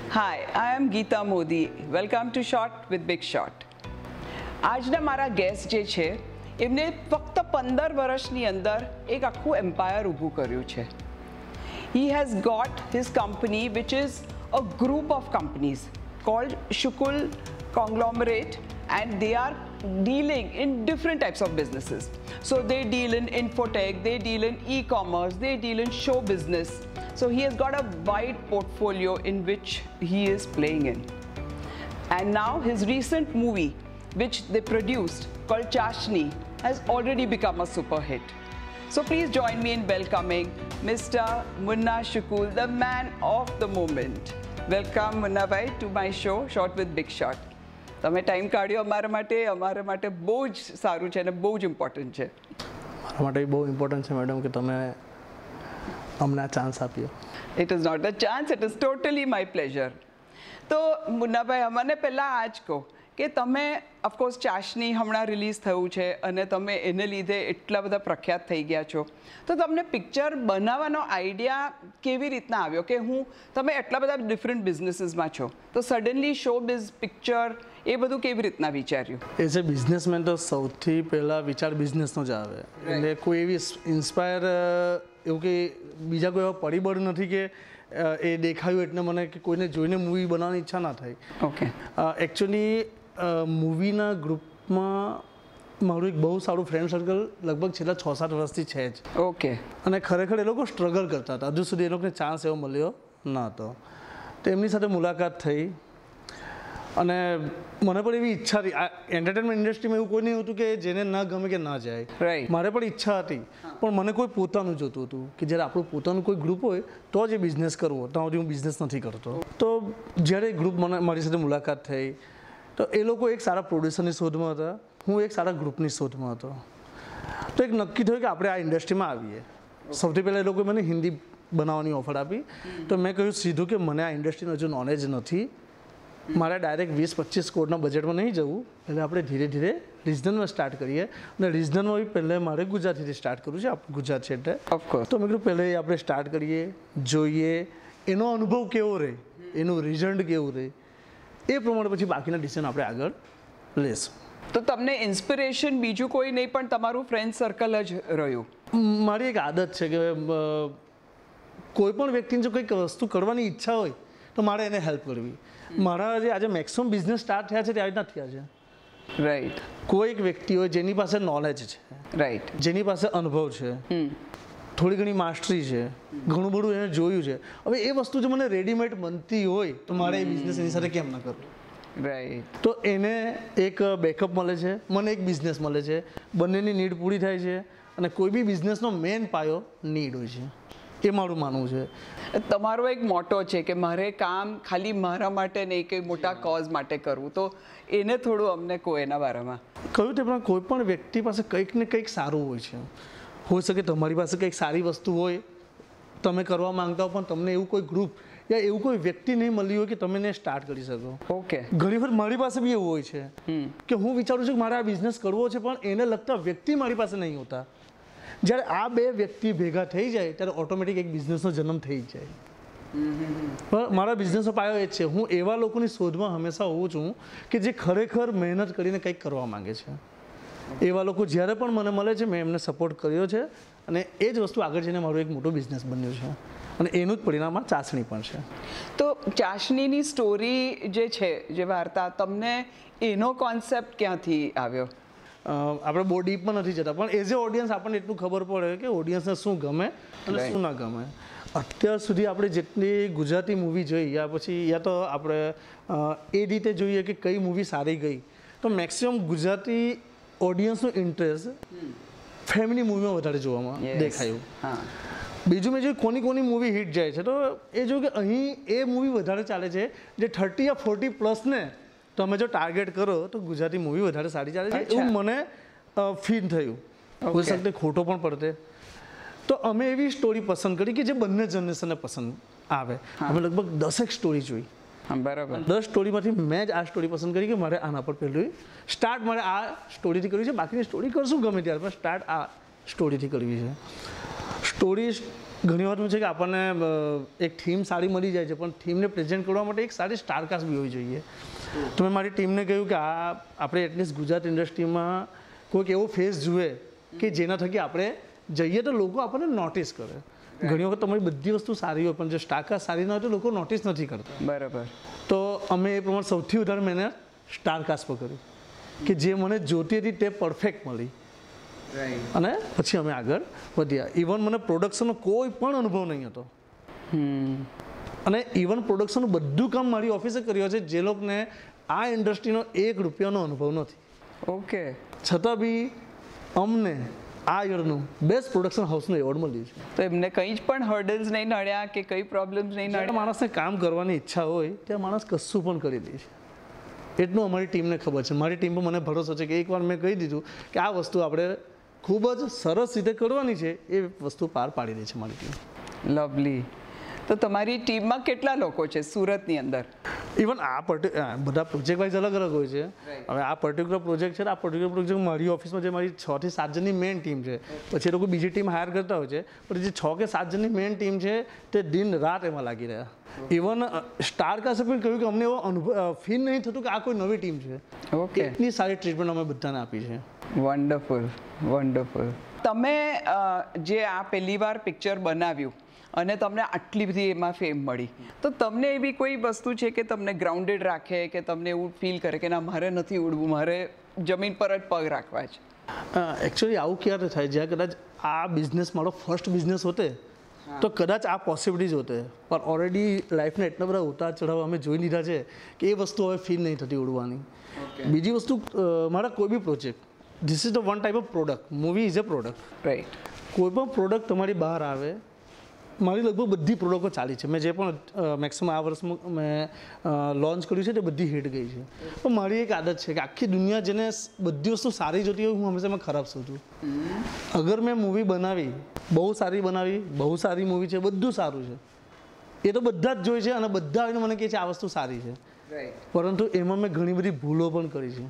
Hi, I am Geeta Modi. Welcome to Shot with Big Shot. આજના મારા guest જે છે એમને ફક્ત 15 વર્ષની અંદર એક આખું એમ્પાયર ઊભું કર્યું છે. He has got his company which is a group of companies called Shukul conglomerate, and they are dealing in different types of businesses. So they deal in infotech, they deal in e-commerce, they deal in show business. So he has got a wide portfolio in which he is playing in. And now his recent movie which they produced called Chashni has already become a super hit. So please join me in welcoming Mr. Munna Shukul, the man of the moment. Welcome Munna bhai to my show Shot with Big Shot. તમે time કાઢ્યો અમારા માટે બહુ જ સારું છે અને બહુ જ ઇમ્પોર્ટન્ટ છે. મારા માટે બહુ ઇમ્પોર્ટન્ટ છે મેડમ કે તમે અમને આ ચાન્સ આપ્યો. It is not a chance, it is totally my pleasure. તો મુન્નાભાઈ, મને પહેલાં આ જ કહો કે તમે ઓફકોર્સ ચાશની હમણાં રિલીઝ થયું છે અને તમે એને લીધે એટલા બધા પ્રખ્યાત થઈ ગયા છો, તો તમને પિક્ચર બનાવવાનો આઈડિયા કેવી રીતના આવ્યો કે તમે એટલા બધા ડિફરન્ટ બિઝનેસીસમાં છો તો સડનલી શોબિઝ પિક્ચર એ બધું કેવી રીતના વિચાર્યું? એઝ એ બિઝનેસમેન તો સૌથી પહેલાં વિચાર બિઝનેસનો જ આવે. એટલે કોઈ એવી ઇન્સ્પાયર એવું કે બીજા કોઈ એવા પરિબળ નથી કે એ દેખાયું એટલે મને કે કોઈને જોઈને મૂવી બનાવવાની ઈચ્છા ના થઈ. ઓકે. એકચ્યુઅલી મૂવીના ગ્રુપમાં મારું એક બહુ સારું ફ્રેન્ડ સર્કલ લગભગ છેલ્લા 6-7 વર્ષથી છે જ. ઓકે. અને ખરેખર એ લોકો સ્ટ્રગલ કરતા હતા, હજુ સુધી એ લોકોને ચાન્સ એવો મળ્યો ન હતો. તો એમની સાથે મુલાકાત થઈ અને મને પણ એવી ઈચ્છા હતી. આ એન્ટરટેનમેન્ટ ઇન્ડસ્ટ્રીમાં એવું કોઈ નહીં હતું કે જેને ન ગમે કે ના જાય. રાઈટ. મારે પણ ઈચ્છા હતી, પણ મને કોઈ પોતાનું જોતું હતું કે જ્યારે આપણું પોતાનું કોઈ ગ્રુપ હોય તો જ એ બિઝનેસ કરવો. ત્યાં સુધી હું બિઝનેસ નથી કરતો. તો જ્યારે ગ્રુપ મારી સાથે મુલાકાત થઈ તો એ લોકો એક સારા પ્રોડ્યુસરની શોધમાં હતા, હું એક સારા ગ્રુપની શોધમાં હતો. તો એક નક્કી થયું કે આપણે આ ઇન્ડસ્ટ્રીમાં આવીએ. સૌથી પહેલાં એ લોકોએ મને હિન્દી બનાવવાની ઓફર આપી. તો મેં કહ્યું સીધું કે મને આ ઇન્ડસ્ટ્રીનું હજુ નોલેજ નથી, મારે ડાયરેક્ટ 20-25 કરોડના બજેટમાં નહીં જવું, એટલે આપણે ધીરે ધીરે રિજનલમાં સ્ટાર્ટ કરીએ. અને રિજનલમાં બી પહેલાં મારે ગુજરાતીથી સ્ટાર્ટ કરવું છે, આપણું ગુજરાત છે એટલે. ઓફકોર્સ. તો મેં કીધું પહેલાં આપણે સ્ટાર્ટ કરીએ, જોઈએ એનો અનુભવ કેવો રહે, એનું રિઝલ્ટ કેવું રહે, એ પ્રમાણે પછી બાકીના ડિસિઝન આપણે આગળ લેશું. તો તમને ઇન્સ્પિરેશન બીજું કોઈ નહીં પણ તમારું ફ્રેન્ડ સર્કલ જ રહ્યું? મારી એક આદત છે કે કોઈ પણ વ્યક્તિને જો કંઈક વસ્તુ કરવાની ઈચ્છા હોય તો મારે એને હેલ્પ કરવી. મારા જે આજે મેક્સિમમ બિઝનેસ સ્ટાર્ટ થયા છે તે આવી રીતના થયા છે. રાઈટ. કોઈ એક વ્યક્તિ હોય જેની પાસે નોલેજ છે, રાઈટ, જેની પાસે અનુભવ છે, થોડી ઘણી માસ્ટરી છે, ઘણું બધું એને જોયું છે. હવે એ વસ્તુ જો મને રેડીમેડ બનતી હોય તો મારે એ બિઝનેસ એની સાથે કેમ ના કરવું? રાઈટ. તો એને એક બેકઅપ મળે છે, મને એક બિઝનેસ મળે છે, બંનેની નીડ પૂરી થાય છે. અને કોઈ બી બિઝનેસનો મેઇન પાયો નીડ હોય છે, એ મારું માનવું છે. તમારો એક મોટો છે કે મારે કામ ખાલી મારા માટે નહીં કે મોટા કોઝ માટે કરવું, તો એને થોડું અમને કહો એના બારામાં. કહ્યું તે પણ કોઈ પણ વ્યક્તિ પાસે કંઈક ને કંઈક સારું હોય છે. હોઈ શકે તમારી પાસે કંઈક સારી વસ્તુ હોય, તમે કરવા માંગતા હો, પણ તમને એવું કોઈ ગ્રુપ યા એવું કોઈ વ્યક્તિ નહીં મળ્યું હોય કે તમે એને સ્ટાર્ટ કરી શકો. ઓકે. ઘણીવાર મારી પાસે બી એવું હોય છે કે હું વિચારું છું કે મારે આ બિઝનેસ કરવો છે, પણ એને લગતા વ્યક્તિ મારી પાસે નહીં હોતા. જ્યારે આ બે વ્યક્તિ ભેગા થઈ જાય ત્યારે ઓટોમેટિક એક બિઝનેસનો જન્મ થઈ જ જાય. પણ મારા બિઝનેસનો પાયો એ જ છે, હું એવા લોકોની શોધમાં હંમેશા હોઉં છું કે જે ખરેખર મહેનત કરીને કંઈક કરવા માંગે છે. એવા લોકો જ્યારે પણ મને મળે છે મેં એમને સપોર્ટ કર્યો છે અને એ જ વસ્તુ આગળ જઈને મારો એક મોટો બિઝનેસ બન્યો છે અને એનું જ પરિણામ ચાસણી પણ છે. તો ચાસણીની સ્ટોરી જે છે, જે વાર્તા, તમને એનો કોન્સેપ્ટ ક્યાંથી આવ્યો? આપણે બહુ ડીપમાં નથી જતા, પણ એઝ એ ઓડિયન્સ આપણને એટલું ખબર પડે કે ઓડિયન્સને શું ગમે અને શું ના ગમે. અત્યાર સુધી આપણે જેટલી ગુજરાતી મૂવી જોઈ યા પછી યા તો આપણે એ રીતે જોઈએ કે કઈ મૂવી સારી ગઈ, તો મેક્સિમમ ગુજરાતી ઓડિયન્સનું ઇન્ટરેસ્ટ ફેમિલી મૂવીમાં વધારે જોવામાં દેખાયું. બીજું મેં જોયું કોની મૂવી હિટ જાય છે, તો એ જોયું કે અહીં એ મૂવી વધારે ચાલે છે જે 30 યા 40+ ને તમે જો ટાર્ગેટ કરો તો ગુજરાતી મૂવી વધારે સારી ચાલે છે, એવું મને ફીલ થયું. કોઈ શકે ખોટો પણ પડતે. તો અમે એવી સ્ટોરી પસંદ કરી કે જે બંને જનરેશનને પસંદ આવે. અમે લગભગ 10 સ્ટોરી જોઈ. બરાબર. 10 સ્ટોરીમાંથી મેં જ આ સ્ટોરી પસંદ કરી કે મારે આના પર પહેલું સ્ટાર્ટ મારે આ સ્ટોરીથી કરવી છે. બાકીની સ્ટોરી કરશું ગમે ત્યારે, પણ સ્ટાર્ટ આ સ્ટોરીથી કરવી છે. સ્ટોરી ઘણી વાર શું છે કે આપણને એક થીમ સારી મળી જાય છે, પણ થીમને પ્રેઝન્ટ કરવા માટે એક સારી સ્ટારકાસ્ટ બી હોવી જોઈએ. તો મેં મારી ટીમને કહ્યું કે આપણે એટલીસ્ટ ગુજરાત ઇન્ડસ્ટ્રીમાં કોઈક એવો ફેસ જુએ કે જેના થકી આપણે જઈએ તો લોકો આપણને નોટિસ કરે. ઘણી વખત તમારી બધી વસ્તુ સારી હોય પણ જો સ્ટારકાસ્ટ સારી ના હોય તો લોકો નોટિસ નથી કરતા. બરાબર. તો અમે એ પ્રમાણે સૌથી વધારે મેં સ્ટારકાસ્ટ પર કર્યું કે જે મને જોતી હતી તે પરફેક્ટ મળી અને પછી અમે આગળ વધ્યા. ઇવન મને પ્રોડક્શનનો કોઈ પણ અનુભવ નહીં હતો અને ઇવન પ્રોડક્શનનું બધું કામ મારી ઓફિસે કર્યું છે જે લોકોને આ ઇન્ડસ્ટ્રીનો ₹1નો અનુભવ નથી. ઓકે. છતાં બી અમને આ યરનું બેસ્ટ પ્રોડક્શન હાઉસનું એવોર્ડ મળ્યું છે. તો એમને કંઈ જ પણ હર્ડલ્સ નહીં નડ્યા કે કંઈ પ્રોબ્લેમ્સ નહીં નડ્યા? માણસને કામ કરવાની ઈચ્છા હોય ત્યાં માણસ કશું પણ કરી દે છે. એટલું અમારી ટીમને ખબર છે. મારી ટીમ પર મને ભરોસો છે કે એકવાર મેં કહી દીધું કે આ વસ્તુ આપણે ખૂબ જ સરસ રીતે કરવાની છે, એ વસ્તુ પાર પાડી દે છે મારી ટીમ. લવલી. તો તમારી ટીમમાં કેટલા લોકો છે સુરતની અંદર? ઇવન બધા પ્રોજેક્ટ વાઇઝ અલગ અલગ હોય છે. હવે આ પર્ટિક્યુલર પ્રોજેક્ટ છે, આ પર્ટિક્યુલર પ્રોજેક્ટ મારી ઓફિસમાં જે મારી 6 થી 7 જણની મેઇન ટીમ છે, પછી એ લોકો બીજી ટીમ હાયર કરતા હોય છે, પણ જે 6 કે 7 જણની મેઇન ટીમ છે તે દિન રાત એમાં લાગી રહ્યા. ઇવન સ્ટારકાસ્ટે પણ કહ્યું કે અમને એવો અનુભવ ફીલ નહીં થતું કે આ કોઈ નવી ટીમ છે. ઓકે. એટલી સારી ટ્રીટમેન્ટ અમે બધાને આપી છે. Wonderful, wonderful. તમે જે આ પહેલી વાર પિક્ચર બનાવ્યું અને તમને આટલી બધી એમાં ફેમ મળી, તો તમને એવી કોઈ વસ્તુ છે કે તમને ગ્રાઉન્ડેડ રાખે કે તમને એવું ફીલ કરે કે ના મારે નથી ઉડવું, મારે જમીન પર જ પગ રાખવા છે? એકચ્યુઅલી આવું ક્યારે થાય જ્યાં કદાચ આ બિઝનેસ મારો ફર્સ્ટ બિઝનેસ હોતે તો કદાચ આ પોસિબિલિટીઝ હોતે, પણ ઓલરેડી લાઈફના એટલા બધા ઉતાર ચઢાવ અમે જોઈ લીધા છે કે એ વસ્તુ હવે ફીલ નહીં થતી ઉડવાની. બીજી વસ્તુ, મારા કોઈ બી project, this is the one type of product. Movie is a product, right? કોઈ પણ પ્રોડક્ટ તમારી બહાર આવે, મારી લગભગ બધી પ્રોડક્ટો ચાલી છે. મેં જે પણ મેક્સિમમ આ વર્ષમાં મેં લોન્ચ કર્યું છે તે બધી હિટ ગઈ છે. પણ મારી એક આદત છે કે આખી દુનિયા જેને બધી વસ્તુ સારી જોતી હોય, હું હંમેશા ખરાબ શોધું. અગર મેં મૂવી બનાવી, બહુ સારી બનાવી, બહુ સારી મૂવી છે, બધું સારું છે, એ તો બધા જ જોઈ છે અને બધા આવીને મને કહે છે આ વસ્તુ સારી છે, પરંતુ એમાં મેં ઘણી બધી ભૂલો પણ કરી છે.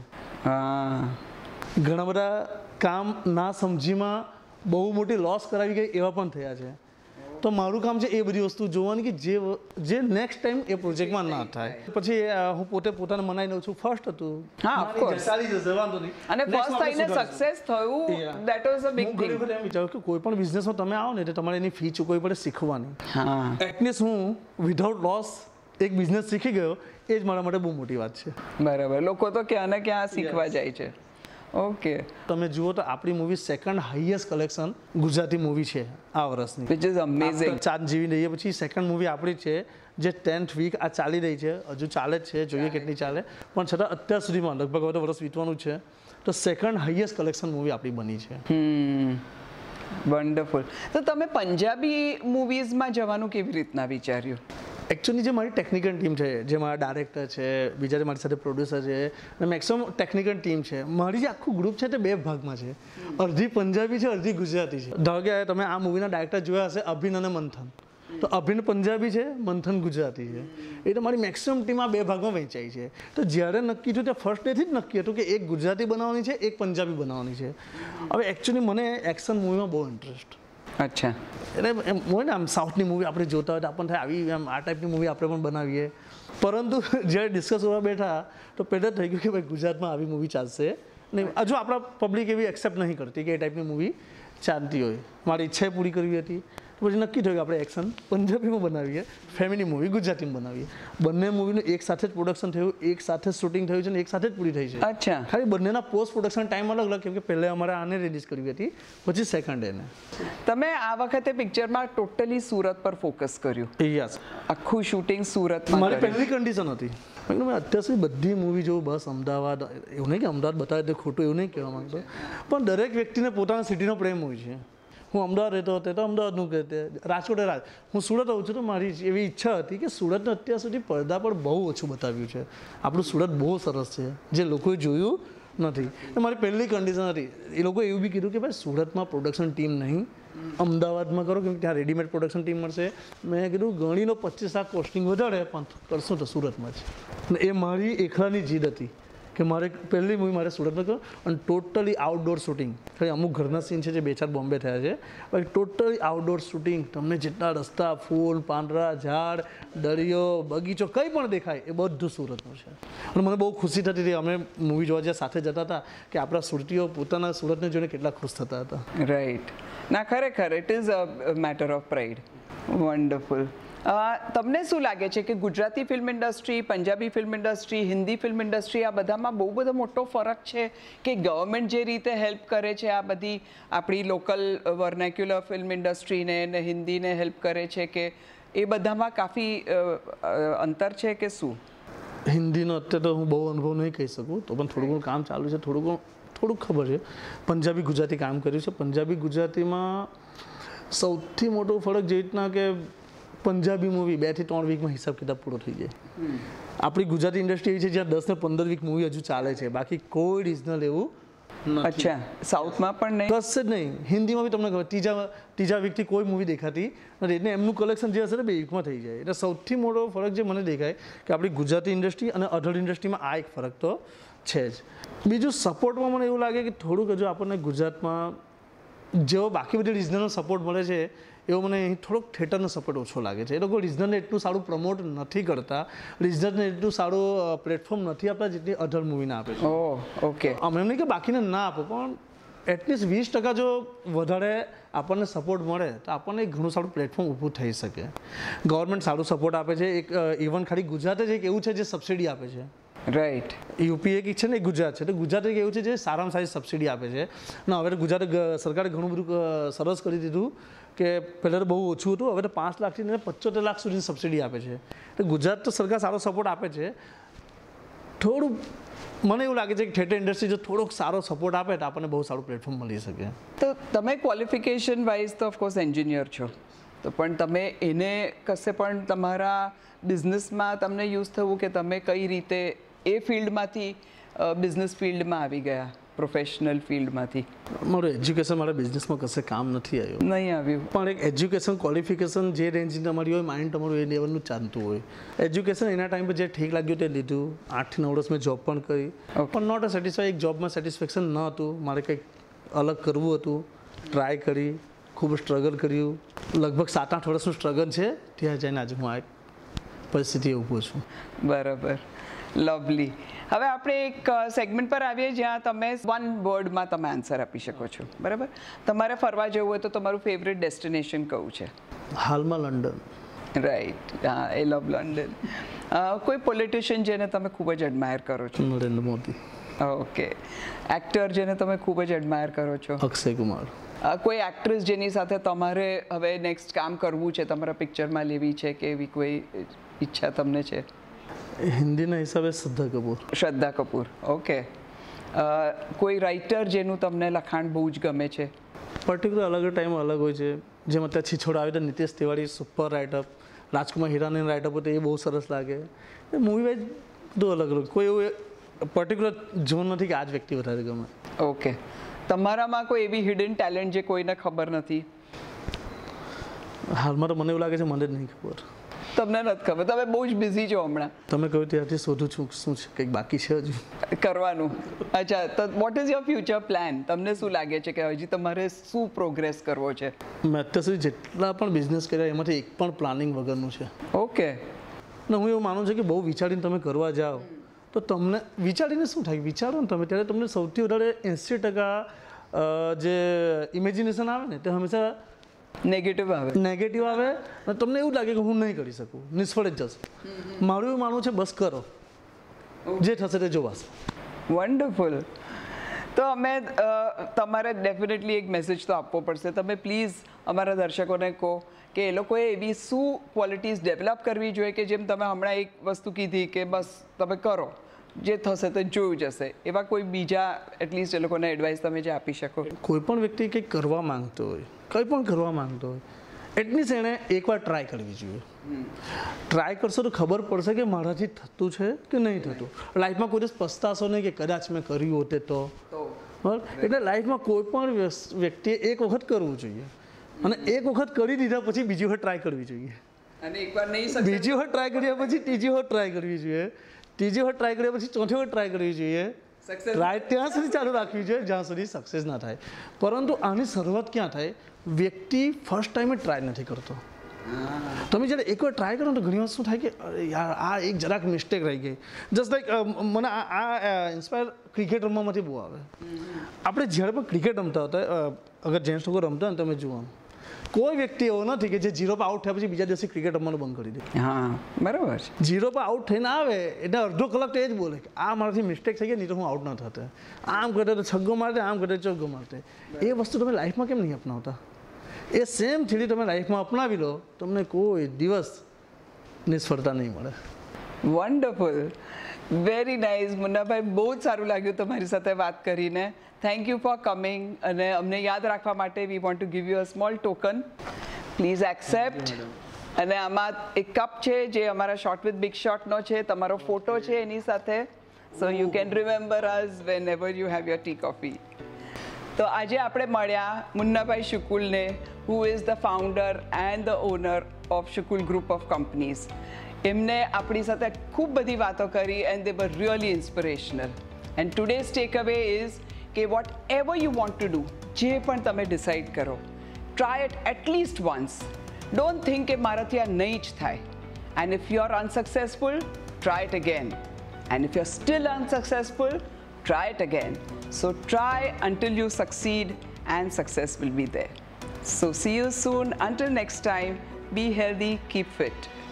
ઘણા બધા કામ ના સમજીમાં બહુ મોટી લોસ કરાવી ગઈ એવા પણ થયા છે. તો મારું કામ છે એ બધી વસ્તુ જોવાની કે જે નેક્સ્ટ ટાઈમ એ પ્રોજેક્ટમાં ના થાય. પછી હું પોતાને મનાઈ લઉં છું. ફર્સ્ટ હતું, હા, ઓફ કોર્સ, સારી જશે, વાંધો નહીં, અને ફર્સ્ટ થઈને સક્સેસ થયું, that was a big thing. હું એમ વિચારું કે કોઈ પણ બિઝનેસમાં તમે આવો ને તો તમારે એની ફી ચૂકવવી પડે શીખવાની. હા, એટલીસ્ટ હું વિધાઉટ લોસ એક બિઝનેસ શીખી ગયો, એ જ મારા માટે બહુ મોટી વાત છે. બરાબર. લોકો તો ક્યાં ને ક્યાં શીખવા જાય છે. ઓકે. તમે જુઓ તો આપણી movie second highest collection Gujarati movie છે આ વર્ષની, વિચ ઇઝ અમેઝિંગ. 4 જીવી રહીએ પછી સેકન્ડ મૂવી આપણી છે જે 10th વીક આ ચાલી રહી છે, હજુ ચાલે જ છે, જોઈએ કેટલી ચાલે, પણ છતાં અત્યાર સુધીમાં લગભગ હવે તો વર્ષ વીતવાનું છે, તો સેકન્ડ હાઈએસ્ટ કલેક્શન મૂવી આપણી બની છે. વન્ડરફુલ. તો તમે પંજાબી મૂવીઝમાં જવાનું કેવી રીતના વિચાર્યું? એકચ્યુઅલી જે મારી ટેકનિકલ ટીમ છે, જે મારા ડાયરેક્ટર છે, બીજા જે મારી સાથે પ્રોડ્યુસર છે, અને મેક્સિમમ ટેકનિકલ ટીમ છે, મારી જે આખું ગ્રુપ છે તે 2 ભાગમાં છે. અડધી પંજાબી છે, અડધી ગુજરાતી છે. ધારો કે તમે આ મૂવીના ડાયરેક્ટર જોયા હશે, અભિન અને મંથન, તો અભિન પંજાબી છે, મંથન ગુજરાતી છે. એ તો મારી મેક્સિમમ ટીમ આ 2 ભાગમાં વહેંચાઈ છે. તો જ્યારે નક્કી થયું ત્યાં ફર્સ્ટ ડેથી જ નક્કી હતું કે એક ગુજરાતી બનાવવાની છે, એક પંજાબી બનાવવાની છે. હવે એકચ્યુઅલી મને એક્શન મૂવીમાં બહુ ઇન્ટરેસ્ટ. અચ્છા. એટલે એમ હોય ને, આમ સાઉથની મૂવી આપણે જોતા હોય તો આપણને થાય આવી આમ આ ટાઈપની મૂવી આપણે પણ બનાવીએ, પરંતુ જ્યારે ડિસ્કસ કરવા બેઠા તો પહેલાં થઈ ગયું કે ભાઈ ગુજરાતમાં આવી મૂવી ચાલશે નહીં. હજુ આપણા પબ્લિક એવી એક્સેપ્ટ નહીં કરતી કે એ ટાઈપની મૂવી ચાલતી હોય. મારી ઈચ્છા પૂરી કરવી હતી, પછી નક્કી થયું કે આપણે એક્શન પંજાબીમાં બનાવીએ, ફેમિલી મૂવી ગુજરાતીમાં બનાવીએ. બંને મૂવીનું એક સાથે જ પ્રોડક્શન થયું, એક સાથે શૂટિંગ થયું છે અને એક સાથે જ પૂરી થઈ છે. અચ્છા. ખાલી બંનેના પોસ્ટ પ્રોડક્શન ટાઈમ અલગ અલગ, કેમ કે પહેલાં અમારે આને રિલીઝ કરવી હતી, પછી સેકન્ડ ડેને. તમે આ વખતે પિક્ચરમાં ટોટલી સુરત પર ફોકસ કર્યું? યસ. આખું શૂટિંગ સુરતમાં? મારી પહેલી કન્ડિશન હતી. મેં અત્યાર સુધી બધી મૂવી જોઉં બસ અમદાવાદ, એવું નહીં કે અમદાવાદ બતાવે તો ખોટું એવું નહીં કહેવા માંગતો, પણ દરેક વ્યક્તિને પોતાના સિટીનો પ્રેમ હોય છે. હું અમદાવાદ રહેતો હતો તો અમદાવાદનું કહેતે, રાજકોટ હું સુરત આવું છું તો મારી એવી ઈચ્છા હતી કે સુરતને અત્યાર સુધી પડદા પર બહુ ઓછું બતાવ્યું છે. આપણું સુરત બહુ સરસ છે જે લોકોએ જોયું નથી. એ મારી પહેલી કન્ડિશન હતી. એ લોકોએ એવું બી કીધું કે ભાઈ સુરતમાં પ્રોડક્શન ટીમ નહીં, અમદાવાદમાં કરો, કેમ કે ત્યાં રેડીમેડ પ્રોડક્શન ટીમ મળશે. મેં કીધું ગણીનો 25 લાખ કોસ્ટિંગ વધારે પણ કરશું તો સુરતમાં જ. અને એ મારી એકલાની જીદ હતી કે મારે પહેલી મૂવી મારે સુરતમાં કરો અને ટોટલી આઉટડોર શૂટિંગ. ખાલી અમુક ઘરના સીન છે જે 2-4 બોમ્બે થયા છે, બાકી ટોટલી આઉટડોર શૂટિંગ. તમને જેટલા રસ્તા, ફૂલ, પાંદડા, ઝાડ, દરિયો, બગીચો કંઈ પણ દેખાય એ બધું સુરતનું છે. અને મને બહુ ખુશી થતી હતી અમે મૂવી જોવા જ્યાં સાથે જતા હતા કે આપણા સુરતીઓ પોતાના સુરતને જોઈને કેટલા ખુશ થતા હતા. રાઈટ. ના ખરેખર it is a matter of pride. Wonderful. તમને શું લાગે છે કે Gujarati film industry, Punjabi film industry, Hindi film industry આ બધામાં બહુ બધો મોટો ફરક છે કે ગવર્મેન્ટ જે રીતે હેલ્પ કરે છે આ બધી આપણી લોકલ વર્નેક્યુલર ફિલ્મ ઇન્ડસ્ટ્રીને ને હિન્દીને હેલ્પ કરે છે કે એ બધામાં કાફી અંતર છે કે શું? હિન્દીનો અત્યારે તો હું બહુ અનુભવ નહીં કહી શકું, તો પણ થોડું ઘણું કામ ચાલુ છે, થોડુંક ખબર છે. પંજાબી ગુજરાતી કામ કર્યું છે. પંજાબી ગુજરાતીમાં સૌથી મોટો ફરક જે રીતના કે પંજાબી મૂવી 2 થી 3 વીકમાં હિસાબ કિતાબ પૂરો થઈ જાય. આપણી ગુજરાતી ઇન્ડસ્ટ્રી એવી છે જ્યાં 10 ને 15 વીક મૂવી હજુ ચાલે છે, બાકી કોઈ રિજનલ એવું નથી. અચ્છા, સાઉથમાં પણ નહીં? કશે જ નહીં. હિન્દીમાં બી તમને ખબર ત્રીજા વીકથી કોઈ મૂવી દેખાતી નથી, એટલે એમનું કલેક્શન જે હશે ને 2 વીકમાં થઈ જાય. એટલે સૌથી મોટો ફરક જે મને દેખાય કે આપણી ગુજરાતી ઇન્ડસ્ટ્રી અને અધર ઇન્ડસ્ટ્રીમાં આ એક ફરક તો છે જ. બીજું સપોર્ટમાં મને એવું લાગે કે થોડુંક હજુ આપણને ગુજરાતમાં જેવો બાકી બધી રિજનલનો સપોર્ટ મળે છે એવો મને અહીં થોડોક થિયેટરનો સપોર્ટ ઓછો લાગે છે. એ લોકો રિજનલને એટલું સારું પ્રમોટ નથી કરતા, રિજનલને એટલું સારું પ્લેટફોર્મ નથી આપતા જેટલી અધર મૂવીને આપે છે. ઓકે. અમે એમ નહીં કે બાકીને ના આપો, પણ એટલીસ્ટ 20% જો વધારે આપણને સપોર્ટ મળે તો આપણને એક ઘણું સારું પ્લેટફોર્મ ઊભું થઈ શકે. ગવર્મેન્ટ સારું સપોર્ટ આપે છે. એક ઇવન ખાલી ગુજરાત જ એક એવું છે જે સબસિડી આપે છે. રાઈટ. યુપી એક છે ને, ગુજરાત છે, તો ગુજરાત એક એવું છે જે સારામાં સારી સબસિડી આપે છે. ને હવે ગુજરાત સરકારે ઘણું બધું સરસ કરી દીધું કે પહેલાં તો બહુ ઓછું હતું, હવે તો 5 લાખથી 75 લાખ સુધીની સબસિડી આપે છે. તો ગુજરાત તો સરકાર સારો સપોર્ટ આપે છે. થોડું મને એવું લાગે છે કે થિયેટર ઇન્ડસ્ટ્રી જો થોડોક સારો સપોર્ટ આપે તો આપણને બહુ સારું પ્લેટફોર્મ મળી શકે. તો તમે ક્વોલિફિકેશન વાઇઝ તો ઓફકોર્સ એન્જિનિયર છો, તો પણ તમે એને કશે પણ તમારા બિઝનેસમાં તમને યુઝ થવું કે તમે કઈ રીતે એ ફિલ્ડમાંથી બિઝનેસ ફિલ્ડમાં આવી ગયા, પ્રોફેશનલ ફિલ્ડમાંથી? મારું એજ્યુકેશન મારા બિઝનેસમાં કશે કામ નથી આવ્યું. નહીં આવ્યું. પણ એક એજ્યુકેશન ક્વોલિફિકેશન જે રેન્જની તમારી હોય, માઇન્ડ તમારું એ લેવલનું ચાલતું હોય. એજ્યુકેશન એના ટાઈમ પર જે ઠીક લાગ્યું તે લીધું. 8 થી 9 વર્ષ મેં જોબ પણ કરી, પણ નોટ અ સેટિસ્ફાઈ. એક જોબમાં સેટિસ્ફેક્શન ન હતું, મારે કંઈક અલગ કરવું હતું. ટ્રાય કરી, ખૂબ સ્ટ્રગલ કર્યું. લગભગ 7-8 વર્ષનું સ્ટ્રગલ છે. ત્યાં જઈને આજે હું આ પરિસ્થિતિ ઊભો છું. બરાબર. લવલી. હવે આપણે એક સેગમેન્ટ પર આવીએ જ્યાં તમે 1 વર્ડમાં તમે આન્સર આપી શકો છો. બરાબર. તમારે ફરવા જવું હોય તો તમારું ફેવરેટ ડેસ્ટિનેશન કયું છે? હાલમાં લંડન. રાઈટ. હા, આઈ લવ લંડન. કોઈ પોલિટિશિયન જેને તમે ખૂબ જ એડમાયર કરો છો? નરેન્દ્ર મોદી. ઓકે. એક્ટર જેને તમે ખૂબ જ એડમાયર કરો છો? અક્ષય કુમાર. કોઈ એક્ટ્રેસ જેની સાથે તમારે હવે નેક્સ્ટ કામ કરવું છે, તમારા પિક્ચરમાં લેવી છે કે એવી કોઈ ઈચ્છા તમને છે? હિન્દીના હિસાબે શ્રદ્ધા કપૂર. શ્રદ્ધા કપૂર. ઓકે. કોઈ રાઇટર જેનું તમને લખાણ બહુ જ ગમે છે? પર્ટિક્યુલર અલગ ટાઈમ અલગ હોય છે. જેમ અત્યારે છીછોડ આવે તો Nitesh Tiwari super write up, Rajkumar Hirani write up હોય તો એ બહુ સરસ લાગે. મૂવી વાઇઝ બધું અલગ અલગ. કોઈ એવું પર્ટિક્યુલર ઝોન નથી કે આ જ વ્યક્તિ વધારે ગમે. ઓકે. તમારામાં કોઈ એવી હિડન ટેલેન્ટ જે કોઈને ખબર નથી? હાલમાં તો મને એવું લાગે છે મને જ નહીં ખબર. તમને નથી ખબર? તમે બહુ જ બિઝી છો હમણાં. તમે કહ્યું ત્યારથી શોધું છું શું છે, કંઈક બાકી છે હજુ કરવાનું. અચ્છા, તો what is your future plan? તમને શું લાગે છે કે હજી તમારે શું પ્રોગ્રેસ કરવો છે? મેં અત્યાર સુધી જેટલા પણ બિઝનેસ કર્યા એમાંથી એક પણ પ્લાનિંગ વગરનું છે. ઓકે. ને હું એવું માનું છું કે બહુ વિચારીને તમે કરવા જાઓ તો તમને વિચારીને શું થાય, વિચારો ને તમે ત્યારે તમને સૌથી વધારે 80% જે ઇમેજિનેશન આવે ને તે હંમેશા નેગેટિવ આવે અને તમને એવું લાગે કે હું નહીં કરી શકું, નિષ્ફળ જ જશે. મારું એવું માનવું છે બસ કરો, જે થશે તે જોવાશે. વન્ડરફુલ. તો અમે તમારે ડેફિનેટલી એક મેસેજ તો આપવો પડશે. તમે પ્લીઝ અમારા દર્શકોને કહો કે એ લોકોએ એવી શું ક્વોલિટીઝ ડેવલપ કરવી જોઈએ કે જેમ તમે હમણાં એક વસ્તુ કીધી કે બસ તમે કરો, જે થશે તે જોયું જશે. એવા કોઈ બીજા એટલીસ્ટ એ લોકોને એડવાઇસ તમે જે આપી શકો? કોઈ પણ વ્યક્તિ કંઈક કરવા માંગતો હોય, કંઈ પણ કરવા માંગતો હોય, એટલીસ્ટ એણે એકવાર ટ્રાય કરવી જોઈએ. ટ્રાય કરશો તો ખબર પડશે કે મારાથી થતું છે કે નહીં થતું. લાઈફમાં કોઈ દિવસ પસ્તાશો નહીં કે કદાચ મેં કર્યું હોતે તો. બરાબર. એટલે લાઈફમાં કોઈ પણ વ્યક્તિએ એક વખત કરવું જોઈએ અને એક વખત કરી દીધા પછી બીજી વખત ટ્રાય કરવી જોઈએ. અને એકવાર નહીં, બીજી વખત ટ્રાય કર્યા પછી ત્રીજી વખત ટ્રાય કરવી જોઈએ. ત્રીજી વખત ટ્રાય કર્યા પછી ચોથી વખત ટ્રાય કરવી જોઈએ. ટ્રાય ત્યાં સુધી ચાલુ રાખવી જોઈએ જ્યાં સુધી સક્સેસ ના થાય. પરંતુ આની શરૂઆત ક્યાં થાય? વ્યક્તિ ફર્સ્ટ ટાઈમે ટ્રાય નથી કરતો. તમે જ્યારે એકવાર ટ્રાય કરો તો ઘણી વાર શું થાય કે યાર આ એક જરાક મિસ્ટેક રહી ગઈ. જસ્ટ લાઈક મને આ ઇન્સ્પાયર ક્રિકેટ રમવામાંથી બહુ આવે. આપણે જ્યારે પણ ક્રિકેટ રમતા હતા, અગર જેન્ટ્સ લોકો રમતા ને તમે જુઓ, કોઈ વ્યક્તિ એવો નથી કે જે 0 પર આઉટ થયા પછી બીજા દિવસે ક્રિકેટ રમવાનું બંધ કરી દે. હા બરાબર. 0 પર આઉટ થઈને આવે એટલે અડધો કલાક તો એ જ બોલે કે આ મારાથી મિસ્ટેક થઈ ગઈ, નહીં તો હું આઉટ ન થતો. આમ કરતે તો છગ્ગો મારતે, આમ કરતે ચોગ્ગો મારતે. એ વસ્તુ તમે લાઈફમાં કેમ નહીં અપનાવતા? એ સેમ થિયરી તમે લાઈફમાં અપનાવી લો, તમને કોઈ દિવસ નિષ્ફળતા નહીં મળે. Wonderful, very nice. મુન્નાભાઈ, બહુ જ સારું લાગ્યું તમારી સાથે વાત કરીને. Thank you for coming. અને અમને યાદ રાખવા માટે we want to give you a small token. Please accept. અને આમાં એક કપ છે જે અમારા શોર્ટ વિથ બિગ શોટનો છે, તમારો ફોટો છે એની સાથે. So you can remember us whenever you have your tea coffee. તો આજે આપણે મળ્યા મુન્નાભાઈ શુકુલને, who is the founder and the owner of Shukul group of companies. એમને આપણી સાથે ખૂબ બધી વાતો કરી and they were really inspirational. And today's take away is કે whatever you want to do, જે પણ તમે ડિસાઇડ કરો, try it at least once. Don't think કે મારાથી આ નહીં જ થાય. And if you are unsuccessful, try it again. And if you are still unsuccessful, try it again. So try until you succeed and success will be there. So see you soon. Until next time, be healthy, keep fit.